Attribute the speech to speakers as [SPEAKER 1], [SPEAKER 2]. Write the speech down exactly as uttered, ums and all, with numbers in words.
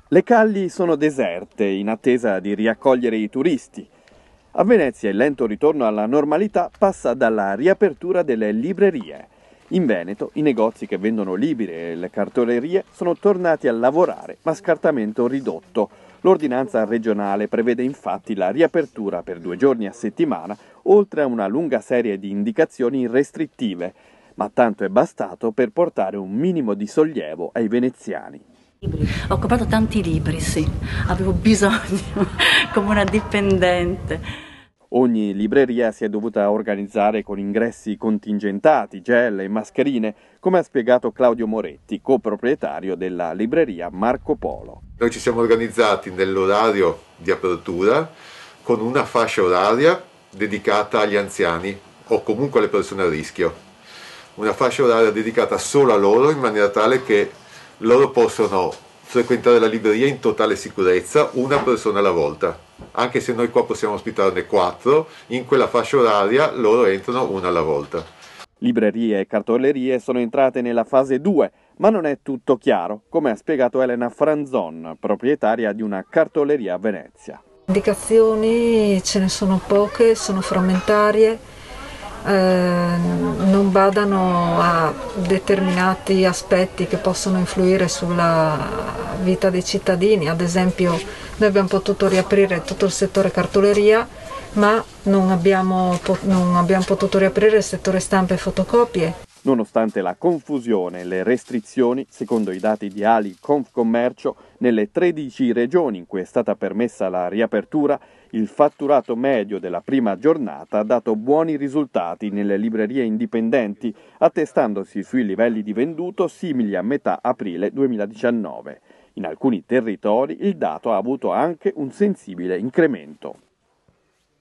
[SPEAKER 1] Le calli sono deserte in attesa di riaccogliere i turisti. A Venezia il lento ritorno alla normalità passa dalla riapertura delle librerie. In Veneto i negozi che vendono libri e le cartolerie sono tornati a lavorare, ma a scartamento ridotto. L'ordinanza regionale prevede infatti la riapertura per due giorni a settimana, oltre a una lunga serie di indicazioni restrittive, ma tanto è bastato per portare un minimo di sollievo ai veneziani.
[SPEAKER 2] Ho comprato tanti libri, sì, avevo bisogno, come una dipendente.
[SPEAKER 1] Ogni libreria si è dovuta organizzare con ingressi contingentati, gel e mascherine, come ha spiegato Claudio Moretti, coproprietario della libreria Marco Polo.
[SPEAKER 3] Noi ci siamo organizzati nell'orario di apertura con una fascia oraria dedicata agli anziani o comunque alle persone a rischio. Una fascia oraria dedicata solo a loro in maniera tale che loro possono frequentare la libreria in totale sicurezza, una persona alla volta. Anche se noi qua possiamo ospitarne quattro, in quella fascia oraria loro entrano una alla volta.
[SPEAKER 1] Librerie e cartolerie sono entrate nella fase due, ma non è tutto chiaro, come ha spiegato Elena Franzon, proprietaria di una cartoleria a Venezia.
[SPEAKER 4] Indicazioni ce ne sono poche, sono frammentarie. Eh, non badano a determinati aspetti che possono influire sulla vita dei cittadini. Ad esempio, noi abbiamo potuto riaprire tutto il settore cartoleria, ma non abbiamo, non abbiamo potuto riaprire il settore stampa e fotocopie.
[SPEAKER 1] Nonostante la confusione e le restrizioni, secondo i dati di Ali Confcommercio, nelle tredici regioni in cui è stata permessa la riapertura, il fatturato medio della prima giornata ha dato buoni risultati nelle librerie indipendenti, attestandosi sui livelli di venduto simili a metà aprile duemiladiciannove. In alcuni territori il dato ha avuto anche un sensibile incremento.